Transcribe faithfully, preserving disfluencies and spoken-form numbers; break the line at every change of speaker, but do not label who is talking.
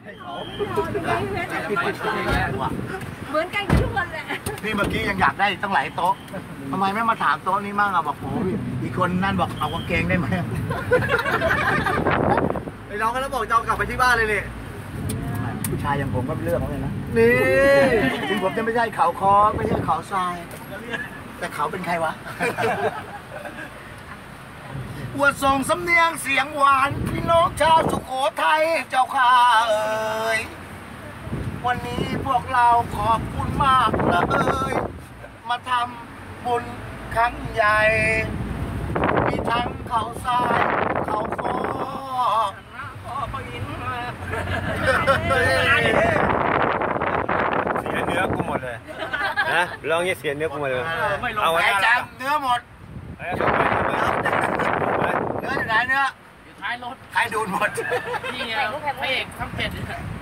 เหมือนกันทุกคนแหละ
พี่เมื่อกี้ยังอยากได้ตั้งหลายโต๊ะทำไมไม่มาถามโต๊ะนี้มั่งอ่ะบอกโอ้ยอีกคนนั่นบอกเอากางเกงได้ไหมไอ้น้องก็แล้วบอกจะเอากลับไปที่บ้านเลยเลยผู้ชายอย่างผมก็เลือกเขาเลยนะนี่ถึงผมจะไม่ใช่เขาคอไม่ใช่เขาทรายแต่เขาเป็นใครวะอวดส่งสำเนียงเสียงหวานพี่น้องชาวสุโขทัยเจ้าข้าเอ๋ยวันนี้พวกเราขอบคุณมากนะเอ๋ยมาทำบุญครั้งใหญ่มีทั้งเขาทรายเขาคอ
เสียเนื้อกูหมดเลยนะลองเงี้ยเสียเนื้อกูหมดเลย
เอาไว้จังเนื้อหมดเนื้ออยู่ไหนเนื้ออยู่ท้ายรถใครดูดหมด
นี่ไงพระเอกทำเป็ด